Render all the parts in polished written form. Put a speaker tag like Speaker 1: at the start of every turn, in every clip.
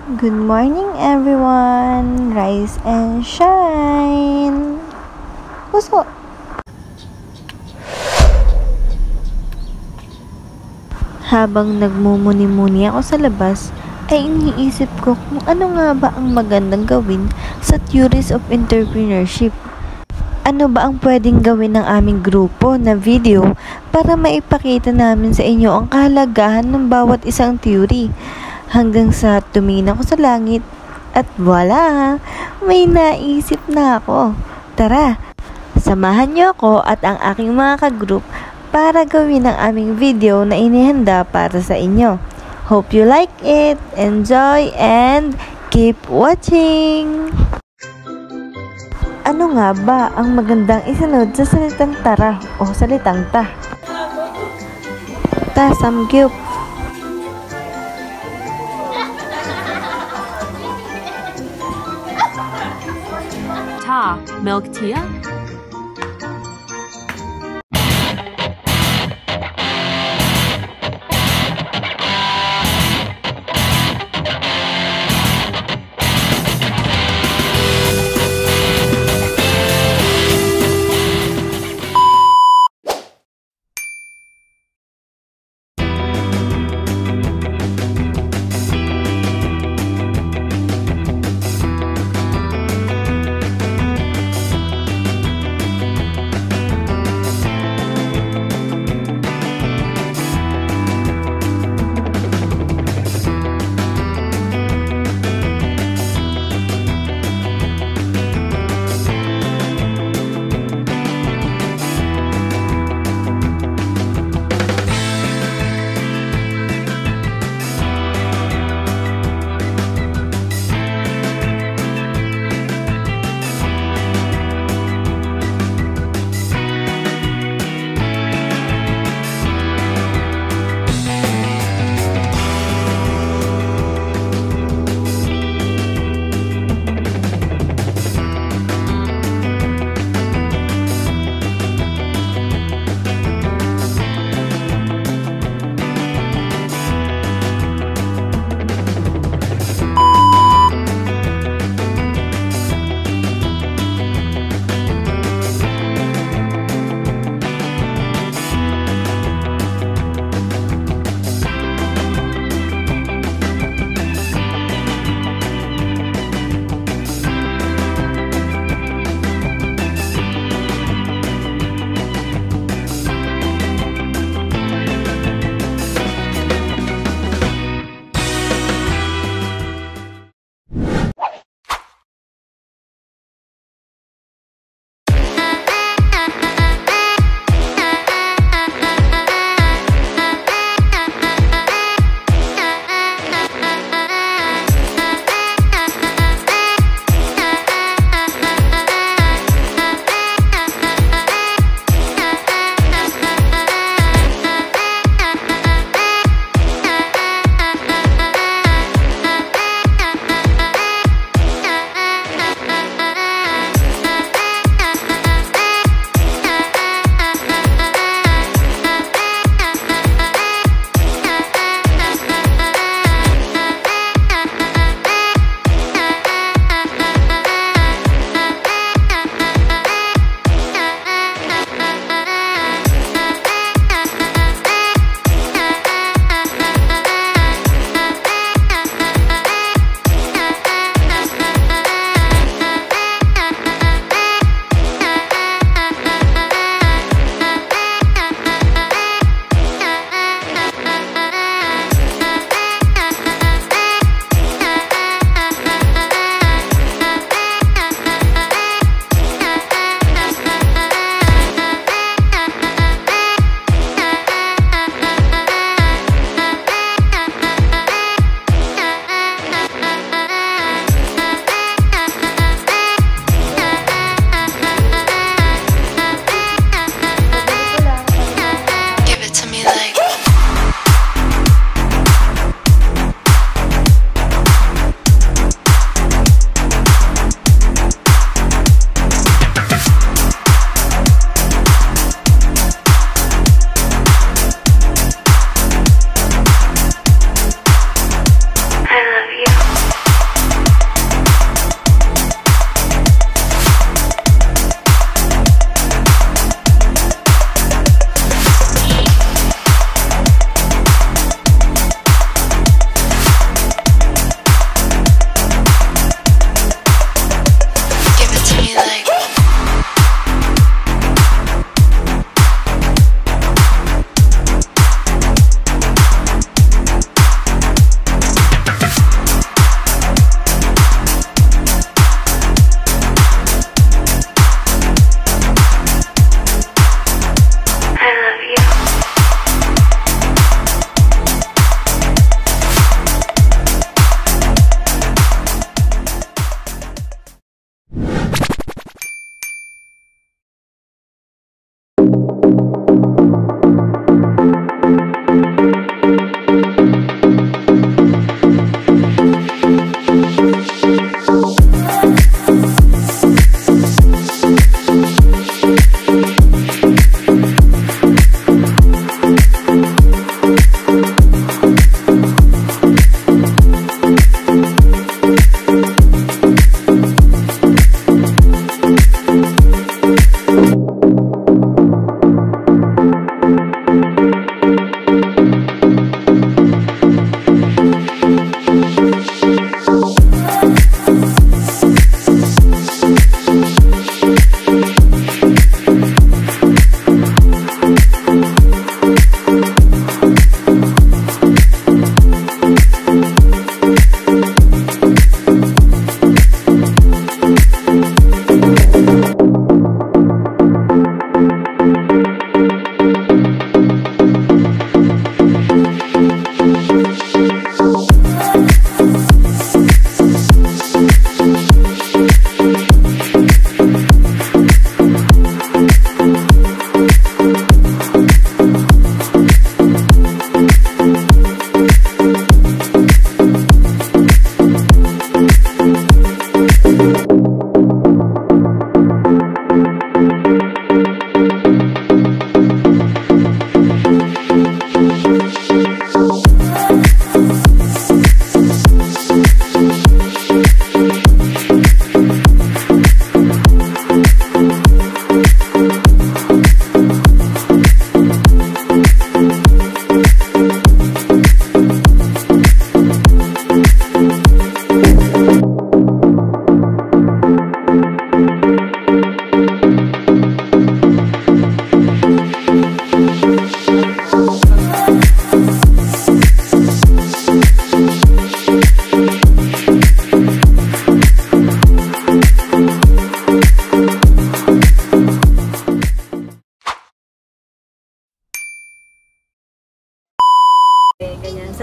Speaker 1: Good morning everyone! Rise and shine! Puso! Habang nagmumuni-muni ako sa labas, ay iniisip ko kung ano nga ba ang magandang gawin sa theories of entrepreneurship. Ano ba ang pwedeng gawin ng aming grupo na video para maipakita namin sa inyo ang kahalagahan ng bawat isang theory? Hanggang sa tumingin ako sa langit at voila! May naisip na ako. Tara, samahan niyo ako at ang aking mga ka-group para gawin ang aming video na inihanda para sa inyo. Hope you like it, enjoy, and keep watching! Ano nga ba ang magandang isunod sa salitang tara o salitang ta? Ta samgyup.
Speaker 2: Ta milk tea.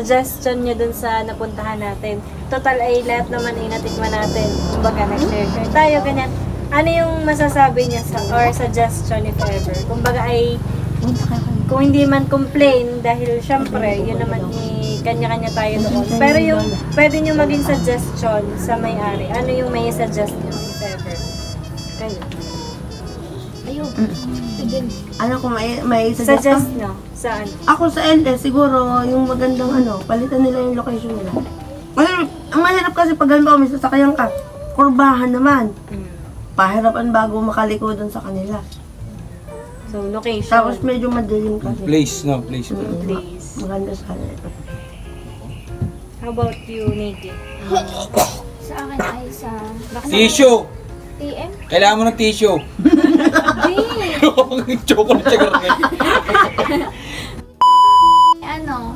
Speaker 3: suggestion nyo dun sa napuntahan natin. Total ay lahat naman ay natikman natin. Kumbaga, nag-share tayo, ganyan. Ano yung masasabi niya or suggestion if ever? Kumbaga ay, kung hindi man complain, dahil syempre, yun naman kanya-kanya tayo doon. Pero yung pwede nyo maging suggestion sa may-ari, ano yung may suggest nyo if ever? Kayo.
Speaker 4: Ayun.
Speaker 5: Ano kung may suggest
Speaker 3: nyo? Saan?
Speaker 5: Ako sa LS, siguro yung magandang palitan nila yung location nila. Kasi, ang mahirap kasi pag halimbawa may sasakyan ka, kurbahan naman. Pahirapan bago makaliko dun sa kanila.
Speaker 3: So, location.
Speaker 5: Tapos medyo madilim kasi.
Speaker 6: Place, no? Place.
Speaker 3: Place.
Speaker 5: Maganda sa kanila.
Speaker 3: How about you, Nikki?
Speaker 4: Sa akin ay sa...
Speaker 6: Tissue!
Speaker 4: TM?
Speaker 6: Kailangan mo ng tissue. Chocolate siya ganun.
Speaker 4: Ano,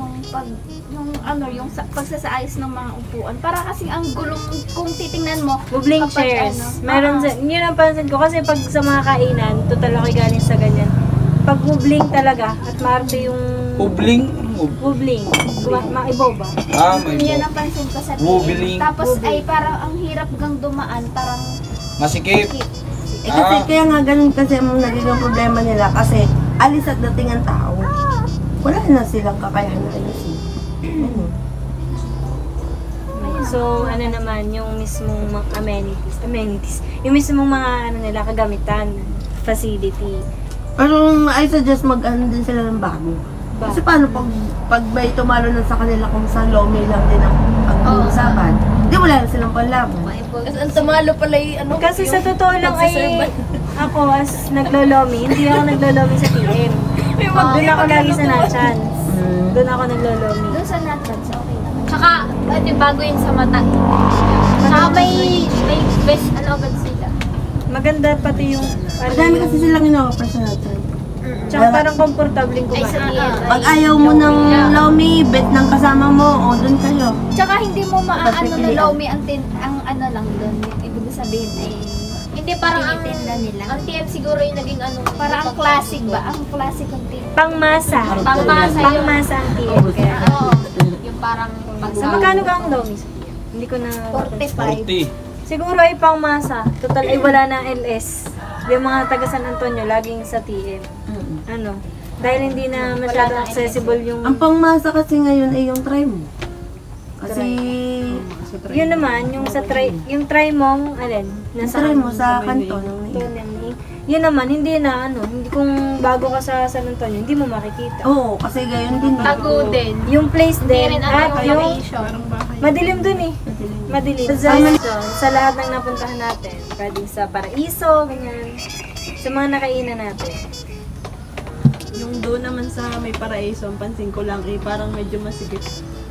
Speaker 4: yung pagsasaayos ng mga upuan. Para kasing ang gulong, kung titingnan mo,
Speaker 3: Bubling
Speaker 4: kapag
Speaker 3: chairs. Meron yun ang pansin ko. Kasi pag sa mga kainan, total ako galing sa ganyan. Pag bubling talaga, at maarte yung...
Speaker 6: Ubling?
Speaker 3: Bubling. Maibaw ba?
Speaker 6: May
Speaker 4: Yan ang pansin ko sa
Speaker 6: Bubling.
Speaker 4: TM. Tapos ay parang ang hirap gang dumaan, parang
Speaker 6: masikip.
Speaker 5: Kasi kaya nga ganun kasi ang nagiging problema nila kasi alis at dating ang tao. Wala na silang kakayahan na alisin.
Speaker 3: So, ano naman, yung mismong mga amenities. Yung mismong mga nila, kagamitan, facility.
Speaker 5: Pero I suggest mag-ano din sila ng bago. Kasi paano pag may tumalo na sa kanila kung sa lomi lang din ang pag-uusapan, di wala na silang panlabo.
Speaker 4: kasi ang tumalo pala yung
Speaker 3: Kasi sa totoo lang ay, ako as naglolomi, hindi ako naglolomi sa TM. Doon ako lagi sa Nachan. Doon ako naglolomi.
Speaker 4: doon sa Natchans, okay naman. Tsaka, bago yun sa mata. Tsaka may best, agad sila.
Speaker 3: Maganda pati yung...
Speaker 5: Madami kasi silang ino-offer sa natin.
Speaker 3: Tsaka parang komportabling
Speaker 4: Ay, sa
Speaker 3: kumain.
Speaker 4: TM.
Speaker 5: Pag ayaw mo ng lomi, bet ng kasama mo, o doon kayo.
Speaker 4: Tsaka hindi mo maaano na lomi ang ano lang doon. Ibig sabihin ay hindi parang ang tinda nila. Ang TM siguro yung naging parang ang classic ba? Ang classic ang TM.
Speaker 3: Pangmasa. Pangmasa ang TM. Kaya.
Speaker 4: Oo. Yung parang
Speaker 3: Sa magkano ka ang lomi? Hindi ko na...
Speaker 4: 45.
Speaker 6: 40.
Speaker 3: Siguro ay pangmasa. Total ay wala na LS. Yung mga taga San Antonio, laging sa TM. Ano? Dahil hindi na masyadong accessible yung...
Speaker 5: Ang pangmasa kasi ngayon ay yung try mo. Kasi...
Speaker 3: Yun naman, yung sa yung try mong, nasa
Speaker 5: try mo sa kanto.
Speaker 3: Yun naman, hindi na hindi kung bago ka sa San Antonio, hindi mo makikita.
Speaker 5: Oo, kasi gayon din.
Speaker 4: Tago din.
Speaker 3: Yung place din, at yung
Speaker 4: location.
Speaker 3: madilim dun eh. Madilim. Sa lahat ng napuntahan natin, pwedeng sa Paraiso, ganyan. Sa mga nakainan natin.
Speaker 7: Yung doon naman sa may Paraiso, ang pansin ko lang parang medyo masigit.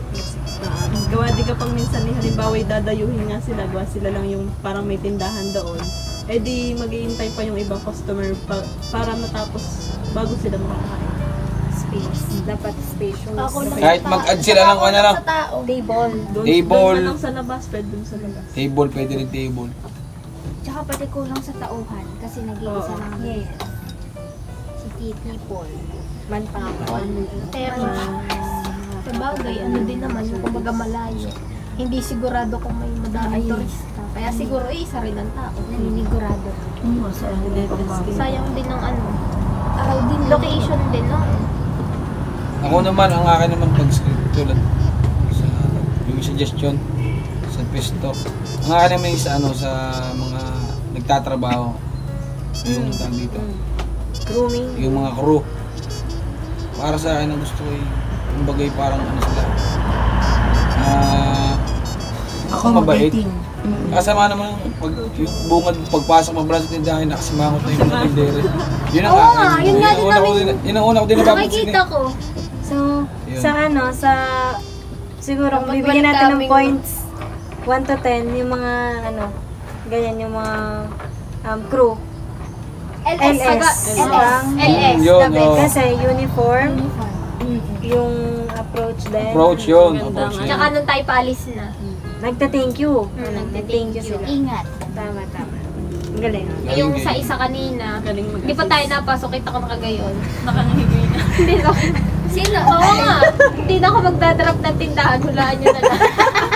Speaker 7: Gawa di ka pang minsan halimbawa dadayuhin nga sila, gawa sila lang yung parang may tindahan doon. Eh di mag-iintay pa yung ibang customer para matapos bago sila makakain.
Speaker 3: Space. Dapat spacious.
Speaker 6: Kahit mag-add sila ng lang.
Speaker 3: Table.
Speaker 7: Doon
Speaker 6: Table.
Speaker 7: na lang sa labas, pwede doon sa labas.
Speaker 6: Table, pwede rin table.
Speaker 4: Tsaka pati kulang sa tauhan kasi nag-iisa lang.
Speaker 3: Yes.
Speaker 4: Si Titi Paul.
Speaker 3: Manpower.
Speaker 4: Pero sa bagay, din naman yung kumbaga malayo. Hindi sigurado kung may madaming turista. Kaya siguro isa rin ang tao. Nanginigurado. Sayang din ng din location din, no?
Speaker 6: Ako naman, ang akin naman pag-script tulad sa yung suggestion sa pesto. Ang akin naman yung sa mga nagtatrabaho. Yung tawag dito.
Speaker 3: Grooming.
Speaker 6: Yung mga crew. Para sa akin ang gusto ko yung bagay parang sila. Ako mabait. Kasama naman yung bungad pagpasok mo sa tindahan, nakasimangot na yung mga tindere. Yun ang yun ang una ko din napapansin.
Speaker 4: Nakikita ko.
Speaker 3: So, siguro kung bibigyan natin ng points 1 to 10 yung mga ganyan yung mga crew. LS.
Speaker 6: Yun,
Speaker 3: Kasi uniform, yung approach din.
Speaker 6: Approach yun. Approach yun.
Speaker 4: Tsaka nung tayo paalis na.
Speaker 3: Nagta-thank you.
Speaker 4: Nagte-thank you. Ingat.
Speaker 3: Tama. Ang galing.
Speaker 4: Yung sa isa kanina,
Speaker 7: Galing
Speaker 4: hindi pa tayo napasok, kita ko nakagayon.
Speaker 7: Nakangahigay na.
Speaker 4: Hindi ko. Sino? Oo nga. Hindi na ako magdadrop ng tindahan. Hulaan nyo na lang.